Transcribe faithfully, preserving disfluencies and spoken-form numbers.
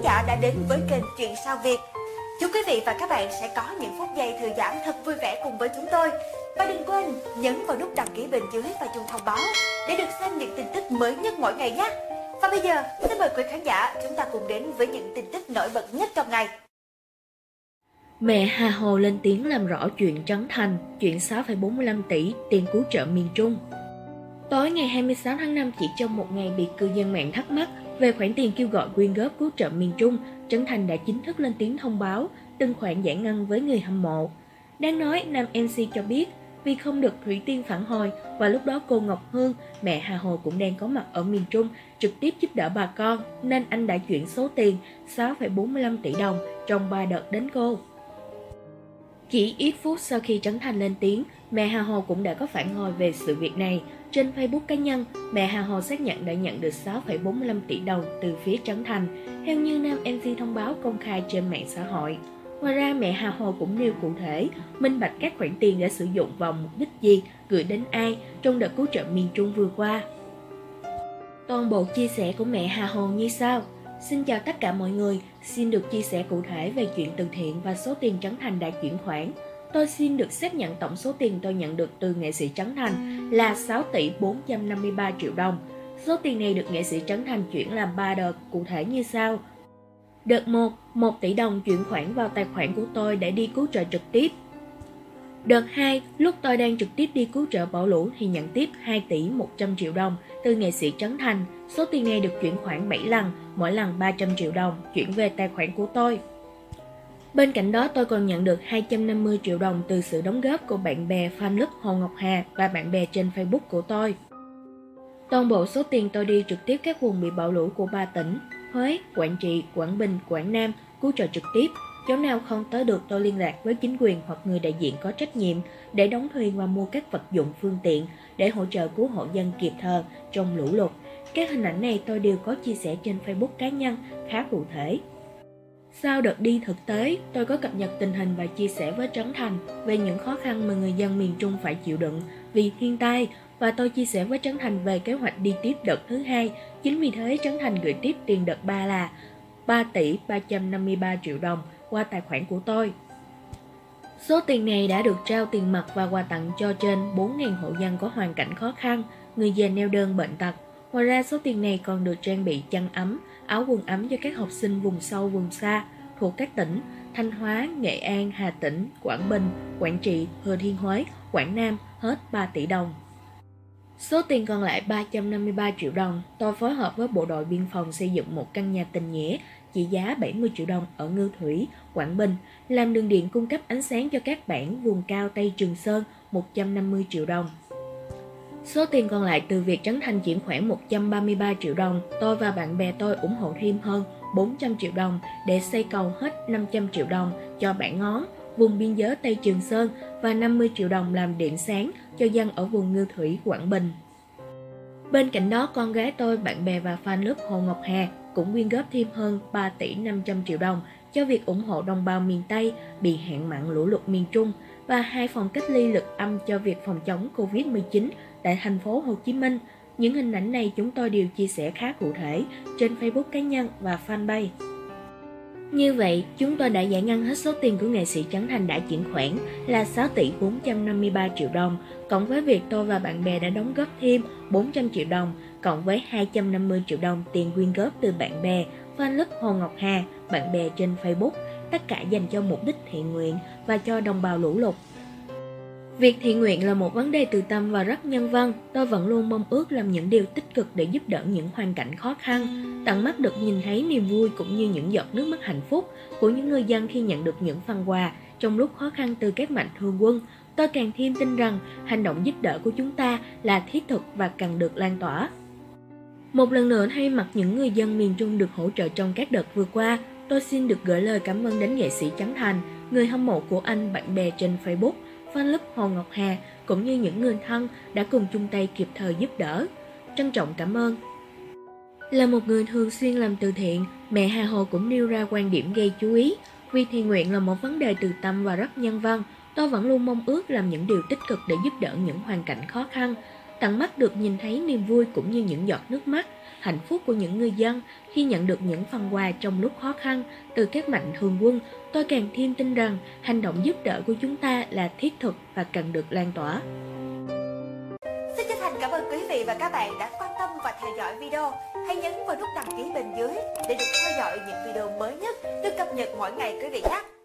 giả đã đến với kênh Chuyện Sao Việt. Chúc quý vị và các bạn sẽ có những phút giây thư giãn thật vui vẻ cùng với chúng tôi. Và đừng quên nhấn vào nút đăng ký bên dưới và chuông thông báo để được xem những tin tức mới nhất mỗi ngày nhé. Và bây giờ, xin mời quý khán giả chúng ta cùng đến với những tin tức nổi bật nhất trong ngày. Mẹ Hà Hồ lên tiếng làm rõ chuyện Trấn Thành, chuyện sáu phẩy bốn mươi lăm tỷ tiền cứu trợ miền Trung. Tối ngày hai mươi sáu tháng năm, chỉ trong một ngày bị cư dân mạng thắc mắc về khoản tiền kêu gọi quyên góp cứu trợ miền Trung, Trấn Thành đã chính thức lên tiếng thông báo từng khoản giải ngân với người hâm mộ. Đáng nói, nam em xê cho biết vì không được Thủy Tiên phản hồi và lúc đó cô Ngọc Hương, mẹ Hà Hồ cũng đang có mặt ở miền Trung trực tiếp giúp đỡ bà con, nên anh đã chuyển số tiền sáu phẩy bốn mươi lăm tỷ đồng trong ba đợt đến cô. Chỉ ít phút sau khi Trấn Thành lên tiếng, mẹ Hà Hồ cũng đã có phản hồi về sự việc này. Trên Facebook cá nhân, mẹ Hà Hồ xác nhận đã nhận được sáu phẩy bốn mươi lăm tỷ đồng từ phía Trấn Thành, theo như nam em xê thông báo công khai trên mạng xã hội. Ngoài ra, mẹ Hà Hồ cũng nêu cụ thể, minh bạch các khoản tiền đã sử dụng vào mục đích gì, gửi đến ai trong đợt cứu trợ miền Trung vừa qua. Toàn bộ chia sẻ của mẹ Hà Hồ như sau. Xin chào tất cả mọi người, xin được chia sẻ cụ thể về chuyện từ thiện và số tiền Trấn Thành đã chuyển khoản. Tôi xin được xác nhận tổng số tiền tôi nhận được từ nghệ sĩ Trấn Thành là sáu tỷ bốn trăm năm mươi ba triệu đồng. Số tiền này được nghệ sĩ Trấn Thành chuyển làm ba đợt, cụ thể như sau. Đợt một, một tỷ đồng chuyển khoản vào tài khoản của tôi để đi cứu trợ trực tiếp. Đợt hai, lúc tôi đang trực tiếp đi cứu trợ bão lũ thì nhận tiếp hai tỷ một trăm triệu đồng từ nghệ sĩ Trấn Thành. Số tiền này được chuyển khoản bảy lần, mỗi lần ba trăm triệu đồng, chuyển về tài khoản của tôi. Bên cạnh đó, tôi còn nhận được hai trăm năm mươi triệu đồng từ sự đóng góp của bạn bè fan club Hồ Ngọc Hà và bạn bè trên Facebook của tôi. Toàn bộ số tiền tôi đi trực tiếp các vùng bị bão lũ của ba tỉnh Huế, Quảng Trị, Quảng Bình, Quảng Nam cứu trợ trực tiếp. Chỗ nào không tới được, tôi liên lạc với chính quyền hoặc người đại diện có trách nhiệm để đóng thuyền và mua các vật dụng phương tiện để hỗ trợ cứu hộ dân kịp thời trong lũ lụt. Các hình ảnh này tôi đều có chia sẻ trên Facebook cá nhân khá cụ thể. Sau đợt đi thực tế, tôi có cập nhật tình hình và chia sẻ với Trấn Thành về những khó khăn mà người dân miền Trung phải chịu đựng vì thiên tai, và tôi chia sẻ với Trấn Thành về kế hoạch đi tiếp đợt thứ hai. Chính vì thế, Trấn Thành gửi tiếp tiền đợt ba là ba tỷ ba trăm năm mươi ba triệu đồng qua tài khoản của tôi. Số tiền này đã được trao tiền mặt và quà tặng cho trên bốn nghìn hộ dân có hoàn cảnh khó khăn, người già neo đơn bệnh tật. Ngoài ra, số tiền này còn được trang bị chăn ấm, áo quần ấm cho các học sinh vùng sâu, vùng xa thuộc các tỉnh Thanh Hóa, Nghệ An, Hà Tĩnh, Quảng Bình, Quảng Trị, Thừa Thiên Huế, Quảng Nam, hết ba tỷ đồng. Số tiền còn lại ba trăm năm mươi ba triệu đồng, tôi phối hợp với bộ đội biên phòng xây dựng một căn nhà tình nghĩa trị giá bảy mươi triệu đồng ở Ngư Thủy, Quảng Bình, làm đường điện cung cấp ánh sáng cho các bản vùng cao Tây Trường Sơn một trăm năm mươi triệu đồng. Số tiền còn lại từ việc Trấn Thành chuyển khoản một trăm ba mươi ba triệu đồng, tôi và bạn bè tôi ủng hộ thêm hơn bốn trăm triệu đồng để xây cầu hết năm trăm triệu đồng cho Bản Ngón, vùng biên giới Tây Trường Sơn và năm mươi triệu đồng làm điện sáng cho dân ở vùng Ngư Thủy, Quảng Bình. Bên cạnh đó, con gái tôi, bạn bè và fan club Hồ Ngọc Hà cũng quyên góp thêm hơn ba tỷ năm trăm triệu đồng cho việc ủng hộ đồng bào miền Tây bị hạn mặn lũ lụt miền Trung và hai phòng cách ly lực âm cho việc phòng chống covid mười chín tại thành phố Hồ Chí Minh. Những hình ảnh này chúng tôi đều chia sẻ khá cụ thể trên Facebook cá nhân và fanpage. Như vậy, chúng tôi đã giải ngân hết số tiền của nghệ sĩ Trấn Thành đã chuyển khoản là sáu tỷ bốn trăm năm mươi ba triệu đồng, cộng với việc tôi và bạn bè đã đóng góp thêm bốn trăm triệu đồng, cộng với hai trăm năm mươi triệu đồng tiền quyên góp từ bạn bè, fan club Hồ Ngọc Hà, bạn bè trên Facebook, tất cả dành cho mục đích thiện nguyện và cho đồng bào lũ lụt. Việc thiện nguyện là một vấn đề từ tâm và rất nhân văn. Tôi vẫn luôn mong ước làm những điều tích cực để giúp đỡ những hoàn cảnh khó khăn, tận mắt được nhìn thấy niềm vui cũng như những giọt nước mắt hạnh phúc của những người dân khi nhận được những phần quà trong lúc khó khăn từ các mạnh thường quân. Tôi càng thêm tin rằng hành động giúp đỡ của chúng ta là thiết thực và cần được lan tỏa. Một lần nữa, thay mặt những người dân miền Trung được hỗ trợ trong các đợt vừa qua, tôi xin được gửi lời cảm ơn đến nghệ sĩ Trấn Thành, người hâm mộ của anh, bạn bè trên Facebook, fan club Hồ Ngọc Hà cũng như những người thân đã cùng chung tay kịp thời giúp đỡ. Trân trọng cảm ơn. Là một người thường xuyên làm từ thiện, mẹ Hà Hồ cũng nêu ra quan điểm gây chú ý. Vì thiện nguyện là một vấn đề từ tâm và rất nhân văn, tôi vẫn luôn mong ước làm những điều tích cực để giúp đỡ những hoàn cảnh khó khăn, tận mắt được nhìn thấy niềm vui cũng như những giọt nước mắt hạnh phúc của những người dân khi nhận được những phần quà trong lúc khó khăn từ các mạnh thường quân, tôi càng thêm tin rằng hành động giúp đỡ của chúng ta là thiết thực và cần được lan tỏa. Xin chân thành cảm ơn quý vị và các bạn đã quan tâm và theo dõi video. Hãy nhấn vào nút đăng ký bên dưới để được theo dõi những video mới nhất được cập nhật mỗi ngày quý vị nhé.